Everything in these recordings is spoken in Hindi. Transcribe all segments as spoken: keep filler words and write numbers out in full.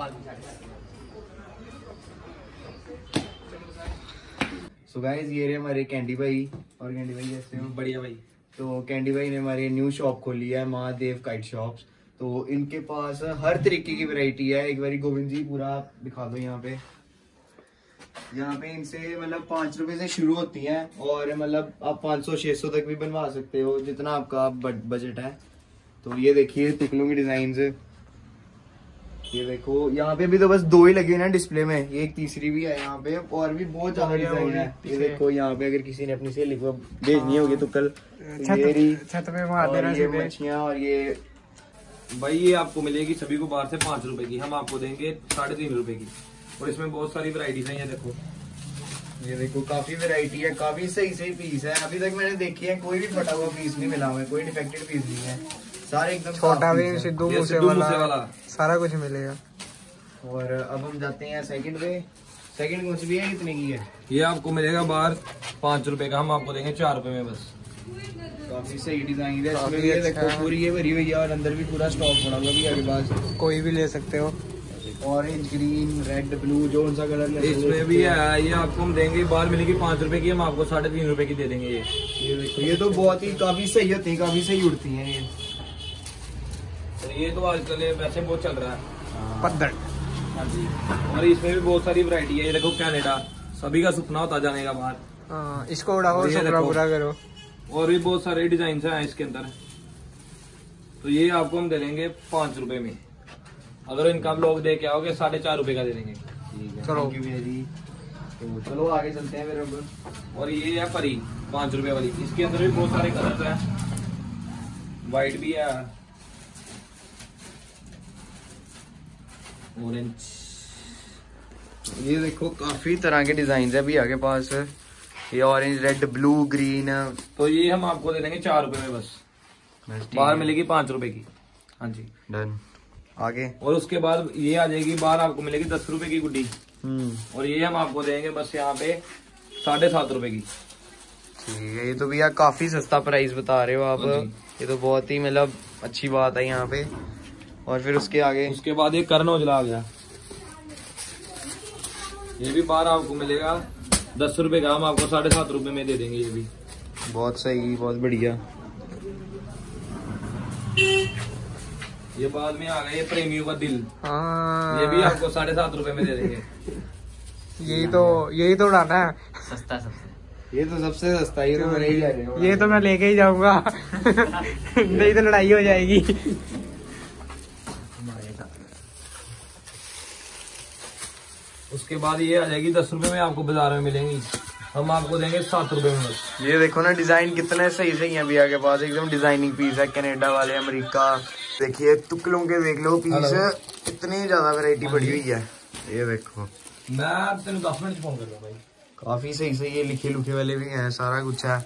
सो गाइस ये रहे हमारे कैंडी भाई। और कैंडी भाई कैसे हो? बढ़िया भाई। तो कैंडी भाई ने हमारी न्यू शॉप खोली है, महादेव काइट शॉप्स। तो इनके पास हर तरीके की वैरायटी है। एक बारी गोविंद जी पूरा दिखा दो। यहाँ पे यहाँ पे इनसे मतलब पाँच रुपए से शुरू होती हैं और मतलब आप पाँच सौ छह सौ तक भी बनवा सकते हो, जितना आपका बजट है। तो ये देखिए टिकलों की डिजाइन, ये देखो यहाँ पे भी तो बस दो ही लगे ना डिस्प्ले में, ये एक तीसरी भी है यहाँ पे और भी बहुत ज्यादा डिजाइन है। ये देखो यहाँ पे अगर किसी ने अपनी सहेली को भेजनी होगी तो कल छत पे मार देना। ये मच्छियाँ और ये भाई ये आपको मिलेगी सभी को बाहर से पाँच रुपए की, हम आपको देंगे साढ़े तीन रुपए की। और इसमें बहुत सारी वैरायटीज हैं। ये देखो ये देखो काफी वैरायटी है, काफी सही सही पीस है। अभी तक मैंने देखी है कोई भी फटा हुआ पीस नहीं मिला हमें, कोई डिफेक्टेड पीस नहीं है, सारे एकदम छोटा भी सिद्धू मूसे वाला, वाला सारा कुछ मिलेगा। और अब हम जाते हैं सेकंड पे। सेकंड कौन सी भी है, कितने की है? ये आपको मिलेगा बाहर पाँच रुपए का, हम आपको देंगे चार रुपए में बस। काफी सही डिजाइन है इसमें। ये देखो पूरी ये भरी हुई है और अंदर भी पूरा स्टॉक पड़ा हुआ भी है पास, कोई भी ले सकते हो। ऑरेंज ग्रीन रेड ब्लू जो सा कलर इसमें भी है। ये आपको हम देंगे, बाहर मिलेगी पाँच रुपए की, हम आपको साढ़े तीन रुपए की दे देंगे। ये ये देखो ये तो बहुत ही काफी सही होती है, काफी सही उड़ती है ये। तो ये तो आजकल वैसे बहुत चल रहा है पद्दड़। हाँ जी। और इसमें भी बहुत सारी वैरायटी है। ये देखो कनाडा, सभी का सपना होता जाने का बाहर। हाँ, इसको उड़ाओ, सपना पूरा करो। और भी बहुत सारे डिजाइन हैं इसके अंदर। तो ये आपको हम दे देंगे पाँच रुपए में। अगर इनका ब्लॉग दे के आओगे साढ़े चार रुपए का दे देंगे। ठीक है, चलो जी। तो चलो आगे चलते हैं फिर। और ये है परी पाँच रुपए वाली, इसके अंदर भी बहुत सारे कलर हैं, व्हाइट भी है, ऑरेंज। ये देखो काफी तरह के डिजाइन है भी आगे पास। ये ऑरेंज रेड ब्लू ग्रीन। तो ये हम आपको दे देंगे चार रुपए में बस, बाहर मिलेगी पाँच रुपए की। हाँ जी डन। आगे और उसके बाद ये आ जाएगी, बाहर आपको मिलेगी दस रुपए की गुड्डी। हम्म और ये हम आपको देंगे बस यहाँ पे साढ़े सात रुपए की। ठीक है, ये तो भैया काफी सस्ता प्राइस बता रहे हो आप। ये तो बहुत ही मतलब अच्छी बात है यहाँ पे। और फिर उसके आगे उसके बाद ये कर्ण औजला आ गया, ये भी बाहर आपको मिलेगा दस रुपए का, हम आपको साढ़े सात रुपए में दे देंगे। ये भी बहुत सही, बहुत बढ़िया। ये बाद में आ गया ये प्रेमियों का दिल, हाँ, ये भी आपको साढ़े सात रुपए में दे देंगे। यही तो यही तो उड़ाना है। सस्ता सबसे, ये तो सबसे सस्ता, ये तो मैं नहीं जा रही हूँ। ये तो मैं लेके ही जाऊंगा नहीं तो लड़ाई हो जाएगी। उसके बाद ये आ जाएगी दस रुपए में, आपको बाजार में मिलेंगी, हम आपको देंगे सात रुपए में बस। ये देखो ना डिजाइन कितने सही सही है भैया के पास, एकदम डिजाइनिंग पीस है। कनाडा वाले, अमेरिका, देखिए टुकलों के देख लो पीस, इतनी ज्यादा वैरायटी पड़ी हुई है। ये देखो मैं तेन दस मिनट फोन कर रहा भाई। काफी सही सही ये लिखे लुखे वाले भी हैं, सारा कुछ है।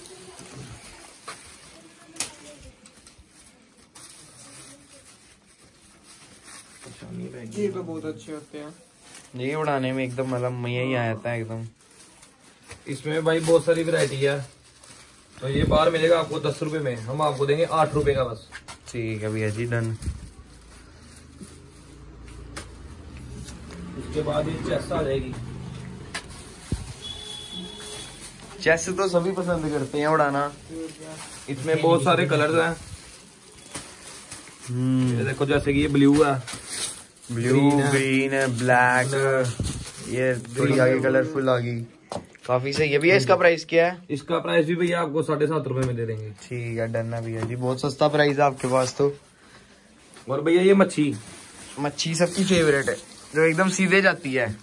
ये तो बहुत अच्छे होते हैं, ये उड़ाने में एकदम मतलब मजा ही आ जाता है एकदम। इसमें भाई बहुत सारी वैरायटी है। तो ये बाहर मिलेगा आपको दस रुपए में, हम आपको देंगे आठ रुपए का बस। ठीक है भैया जी, डन। उसके बाद ये चेस आ जाएगी। चेस तो सभी पसंद करते हैं उड़ाना। इसमें बहुत सारे कलर्स हैं। ये देखो जैसे कि ये ब्लू है, ब्लू ग्रीन है, ब्लैक, ये थोड़ी आगे कलरफुल आ गई, काफी सही है भैया। इसका प्राइस क्या है? इसका प्राइस भी भैया आपको साढ़े सात रुपए में दे देंगे। ठीक है, डन है भैया जी, बहुत सस्ता प्राइस है आपके पास तो। और भैया ये मच्छी मच्छी सबकी फेवरेट है, जो एकदम सीधे जाती है।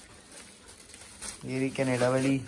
ये रही कनाडा वाली,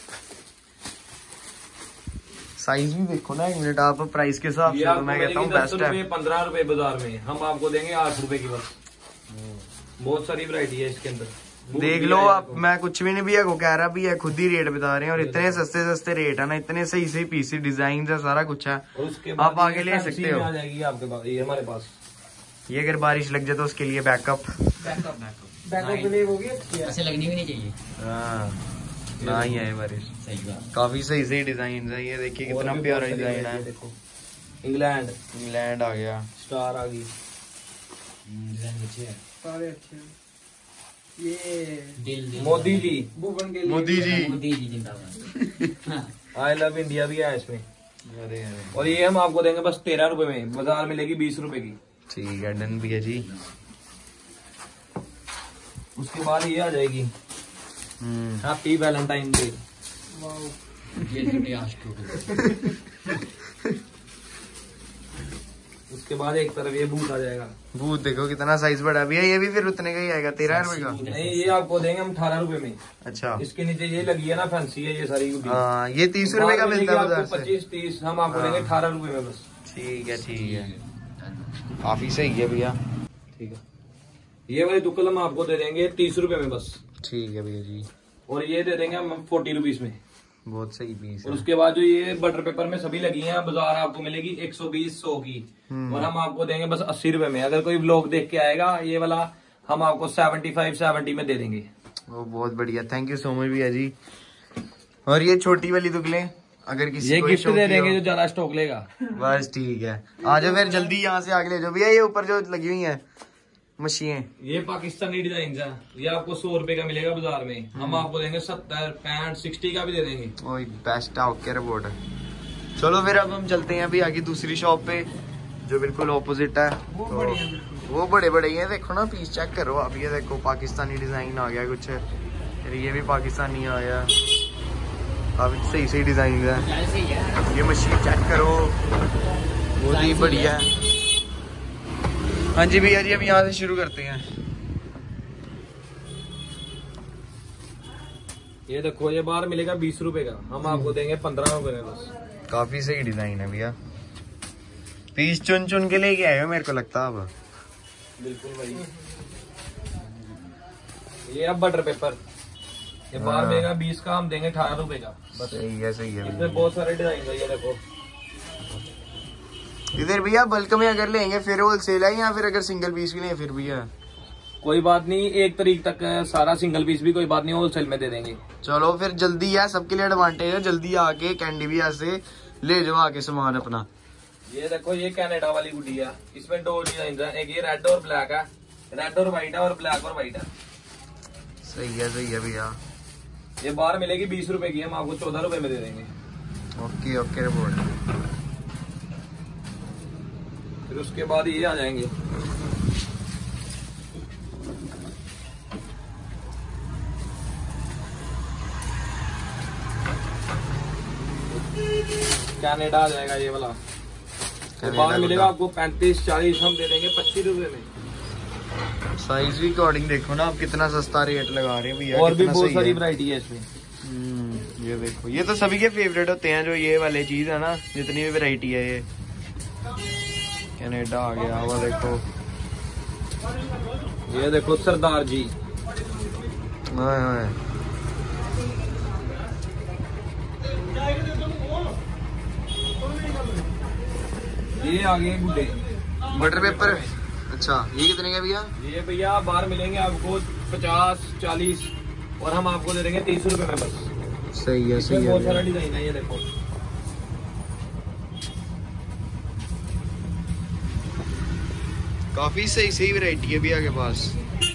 साइज भी देखो ना एक मिनट आप, प्राइस के हिसाब से तो मैं कहता हूँ बेस्ट है। पंद्रह रुपए बाजार में, हम आपको देंगे आठ रुपए की बस। बहुत सारी वैरायटी है इसके अंदर, देख लो आप। मैं कुछ भी नहीं भैया को कह रहा, भैया खुद ही रेट बता रहे हैं। और इतने सस्ते सस्ते रेट है ना, इतने सही सही पीसी डिजाइन है, सारा कुछ है। आप आगे ले सकते हो। आ जाएगी आपके पास, ये हमारे पास। ये अगर बारिश लग जाए तो उसके लिए बैकअप बैकअप बैकअप के लिए होगी, ऐसे लगनी भी नहीं चाहिए। हाँ ना ही है बारिश। सही बात, काफी सही सही डिजाइन है। ये देखिए कितना प्यारा डिजाइन है। देखो इंग्लैंड इंग्लैंड आ गया, स्टार आ गई। सारे अच्छे हैं। ये मोदी जी, भुवन के लिए मोदी जी मोदी जी जिंदाबाद। आई लव इंडिया भी है इसमें। अरे अरे और ये हम आपको देंगे बस तेरह रुपए में, बाजार मिलेगी बीस रुपए की। ठीक है, डन भी है जी। उसके बाद ये आ जाएगी हम्म हैप्पी वैलेंटाइन डे। ये जुटे आस्ट्रो। उसके बाद एक तरफ ये बूट आ जाएगा। बूथ देखो कितना साइज बड़ा भी है, ये भी फिर उतने का ही आएगा, तेरह रुपए का। नहीं, ये आपको देंगे हम अठारह रुपए में। अच्छा इसके नीचे ये लगी है ना फैंसी है ये सारी गुड्डी। हाँ, ये तीस रुपए का मिलता है बाजार से। पच्चीस तीस हम आपको देंगे अठारह रुपए में बस। ठीक है ठीक है, काफी सही है भैया। ठीक है, ये वाली दुक्कल हम आपको दे देंगे तीस रुपए में बस। ठीक है भैया जी, और ये दे देंगे हम फोर्टी रुपीज में। बहुत सही पीस और है। उसके बाद जो ये बटर पेपर में सभी लगी हैं, बाजार आपको मिलेगी एक सौ बीस सौ की, और हम आपको देंगे बस अस्सी रुपए में। अगर कोई ब्लॉग देख के आएगा ये वाला हम आपको सेवेंटी फाइव सेवेंटी में दे देंगे। वो बहुत बढ़िया, थैंक यू सो मच भैया जी। और ये छोटी वाली दुकलें अगर किसी ये को गिफ्ट शौक दे की देंगे हो- जो ज्यादा स्टॉक लेगा। बस ठीक है, आ जाओ फिर जल्दी यहाँ से आगे ले जाओ भैया। ये ऊपर जो लगी हुई है मशीनें, ये पाकिस्तानी डिजाइन है, ये आपको सौ रुपए का मिलेगा बाजार में, हम आपको देंगे सत्तर पैंठ सिक्सटी का भी दे देंगे। वही बेस्ट है, ओके रिपोर्ट है। चलो फिर अब हम चलते हैं अभी आगे दूसरी शॉप पे जो बिल्कुल ऑपोजिट है। वो तो बढ़िया बिल्कुल। वो बड़े बड़े ये देखो ना, पीस चेक करो आप। ये देखो पाकिस्तानी डिजाइन आ गया कुछ, फिर ये भी पाकिस्तानी आ गया, काफी सही सही डिजाइन है। ये मशीन चेक करो, बहुत ही बढ़िया है। हाँ जी भैया जी, अब यहाँ से शुरू करते हैं। ये देखो ये बाहर मिलेगा बीस रुपए का, हम आपको देंगे पंद्रह रुपए में बस। काफी सही डिजाइन है भैया, पीस चुन चुन के लेके आए हो मेरे को लगता है अब। बिल्कुल भाई। ये अब बटर पेपर, ये बाहर हाँ। मिलेगा बीस का, हम देंगे अठारह रुपए का बस। सही है सही है इसमें भैया। बहुत सारे डिजाइन है, ये देखो। इधर भैया बल्क में अगर लेंगे फिर होलसेल है, या फिर अगर सिंगल पीस भी लें फिर भी है? कोई बात नहीं, एक तारीख तक सारा सिंगल पीस भी कोई बात नहीं होलसेल में दे देंगे। चलो फिर जल्दी है, सबके लिए एडवांटेज है, जल्दी आके कैंडी भी से ले जाओ आके सामान अपना। ये देखो ये कनाडा वाली गुड्डी है, इसमें दो डिजाइन है, एक ये रेड और ब्लैक है, रेड और व्हाइट है और ब्लैक और व्हाइट है। सही है सही है भैया। ये बाहर मिलेगी बीस रुपए की, हम आपको चौदह रुपए में दे देंगे। Okay okay report. फिर उसके बाद ये आ जाएंगे कनाडा आ जाएगा ये वाला। तो बाहर मिलेगा आपको पैंतीस चालीस, हम दे देंगे पच्चीस रुपए में। साइज भी अकॉर्डिंग देखो ना आप, कितना सस्ता रेट लगा रहे हैं भैया। और भी कितना बहुत सही सारी है। वैरायटी है इसमें। हम्म, ये देखो, ये तो सभी के फेवरेट होते हैं जो ये वाले चीज है ना, जितनी भी वैरायटी है। ये कनाडा आ गया, वो देखो। ये देखो सरदार जी, हाय हाय। ये आ गए गुड्डे बटर पेपर, अच्छा ये कितने का भैया? ये भैया बाहर मिलेंगे आपको पचास चालीस, और हम आपको दे देंगे तीस रुपए में बस। सही है इसमें सही बहुत सारा है। डिजाइन है, ये देखो। काफी सही सही वैरायटी है भैया के पास।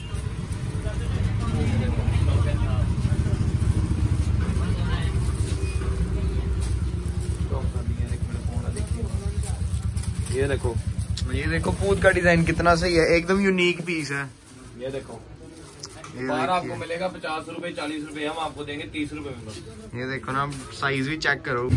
ये देखो, ये देखो पूत का डिजाइन कितना सही है, एकदम यूनिक पीस है। ये देखो ये बाहर आपको देखिए, मिलेगा पचास रुपए चालीस रुपए, हम आपको देंगे तीस रुपए में बस। ये देखो ना, साइज भी चेक करो।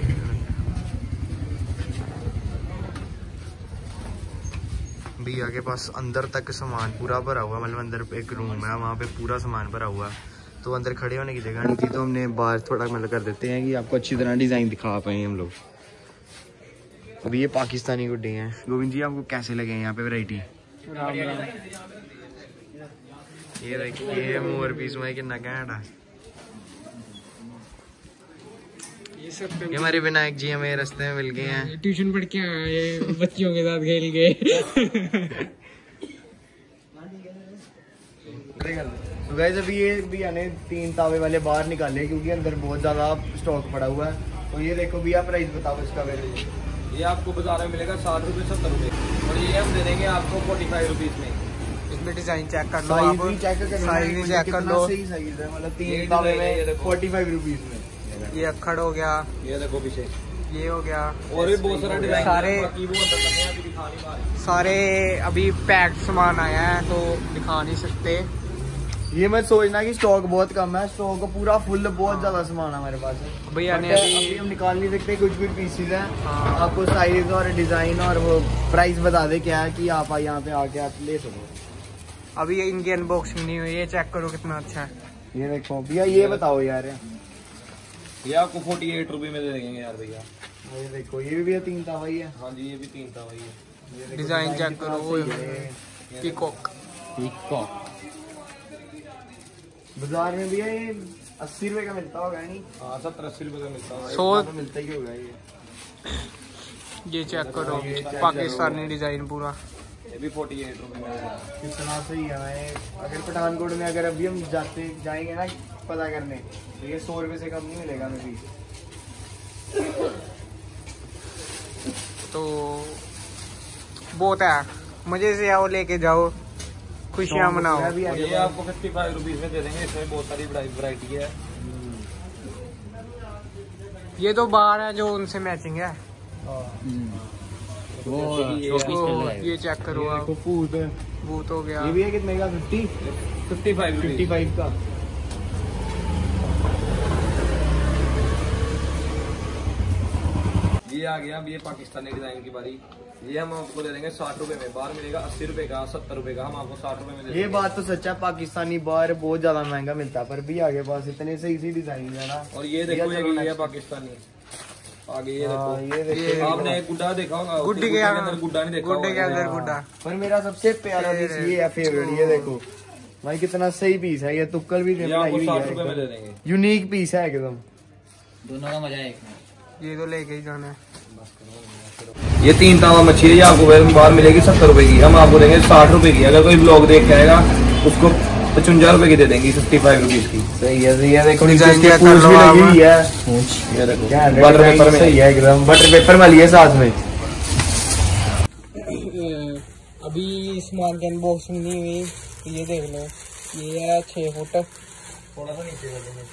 भैया के पास अंदर तक सामान पूरा भरा हुआ, मतलब अंदर एक रूम है वहाँ पे पूरा सामान भरा हुआ है, तो अंदर खड़े होने की जगह नहीं थी, तो हमने बाहर थोड़ा मतलब कर देते हैं कि आपको अच्छी तरह डिजाइन दिखा पाए हम लोग। अभी ये पाकिस्तानी गुड्डे हैं। गोविंद जी आपको कैसे लगे हैं यहाँ पे वैरायटी? ये देखिए ये मोर पीस में कितना घैंट है। ये सब ये हमारे विनायक जी हमें रास्ते में मिल गए हैं। ट्यूशन पढ़ के आए, ये बच्चियों के साथ खेल गए। तो गाइस अभी ये भैया ने तीन तावे वाले बाहर निकाले क्योंकि अंदर बहुत ज्यादा स्टॉक पड़ा हुआ है। तो ये देखो भैया प्राइस बताओ इसका। ये आपको बाजार में मिलेगा साठ रुपए सत्तर रुपए, और ये हम दे देंगे आपको फोर्टी फाइव रुपीज में। इसमें डिजाइन चेक कर लो, साइज आप भी चेक कर लो, साइज भी चेक कर लो। सही साइज है, मतलब ये तीन तावे डिजाइन है, ये में देखो। फोर्टी फाइव रुपीज में। ये अक्खड़ हो गया, ये देखो पीछे ये हो गया, और भी बहुत सारा डिजाइन सारे- बाकी वो अंदर लगे हैं, अभी दिखा नहीं पा रहे। सारे अभी पैक्ड सामान आया है तो दिखा नहीं सकते। ये मत सोचना कि स्टॉक बहुत कम है, स्टॉक पूरा फुल, बहुत ज्यादा सामान है हमारे पास। भैया ने But अभी अभी हम निकाल नहीं सकते, कुछ कुछ पीसेज हैं। हाँ। आपको साइज और डिजाइन और वो प्राइस बता दे क्या है कि आप यहाँ पे आके आप ले सको। अभी इनकी अनबॉक्सिंग नहीं हुई है, चेक करो कितना अच्छा है। ये देखो भैया, ये बताओ यार, ये आपको फोर्टी एट रुपी में दे देंगे यार भैया। ये देखो, ये भी भैया तीन तावा ही है। हाँ जी, ये भी तीन था भाई है। ये देखो, डिजाइन चेक कितना करो, वो सही है। पीकॉक। बाजार में भैया ये अस्सी रुपए का मिलता होगा नहीं? हाँ, सत्तर अस्सी रुपए का मिलता है। सौ तो मिलता ही होगा ये। ये चेक करो, ये चेक पाकिस्तानी डिजाइन पूरा। ये भी फोर्टी एट रुपए में मिलेगा। कितना सही है। मैं अगर पठानकोट में अगर अभी हम जाते जाएंगे ना पता करने, तो ये सौ रुपए से कम नहीं मिलेगा हमें भी। तो बहुत है, मजे से आओ, लेके जाओ, खुशियाँ मनाओ। तो भी और आगे ये आपको फिफ्टी फाइव रुपीज में दे देंगे। इसमें बहुत सारी वैरायटी है। ये तो बाहर है जो उनसे मैचिंग है। वो ओ, ये चेक करो आप, देखो पूत, बूत हो गया। ये भी है कितने का? Fifty fifty five fifty five का। ये आ गया। अब ये पाकिस्तानी डिजाइन की बारी। ये हम आपको दे देंगे साठ रुपए में। बाहर मिलेगा अस्सी रुपए का, सत्तर रुपए का, हम आपको साठ रुपए में दे ये देंगे। बात तो सच है, पाकिस्तानी बाहर बहुत ज्यादा महंगा मिलता है, पर भी आगे पास इतने सही सही डिजाइन है ना। और ये देखो, भैया ये चलो ये next। पाकिस्तानी आगे ये हाँ, देखो। ये देखो। आपने एक गुड्डा देखा होगा, गुड्डे गुड्डे के अंदर गुड्डा नहीं देखा गुड्डे के होगा। अंदर गुड्डा। पर मेरा सबसे प्यारा पीस ये है, फेवरेट। ये देखो भाई, कितना सही पीस है ये। तुक्कल भी ये आपको साठ रुपए में दे देंगे। यूनिक पीस है एकदम। दोनों का मजा है एक में। ये तो लेके ही जाना है। ये तीन तावा मच्छी है, ये आपको बाहर मिलेगी सत्तर रुपए की, हम आपको देंगे साठ रुपए की। अगर कोई ब्लॉग देख के आएगा उसको पचवंजा रुपए की दे देंगे, फिफ्टी फाइव रुपीज की। सही है, सही है। देखो डिजाइन नीचे चेक पूंछ कर लो भी आप। लगी हुई है। ये देखो, क्या बटर पेपर में सही है एकदम। बटर पेपर वाली है साथ में। अभी सामान की अनबॉक्सिंग नहीं हुई, तो ये देख लो, ये है छः फुट। थोड़ा सा नीचे कर देंगे।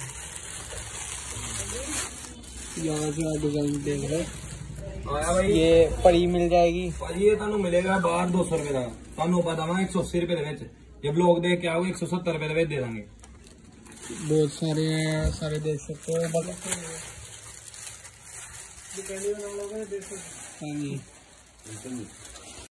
यहाँ से डिजाइन देख लो। आया भाई, ये पड़ी मिल जाएगी। भाई ये थानू मिलेगा बाहर दो सौ रुपए का, थानू पता मैं एक सौ अस्सी रुपए दे। ये ब्लॉग देख के आओगे एक सौ सत्तर रुपए दे देंगे। बहुत सारे हैं, सारे देख सकते हो। बस हाँ जी।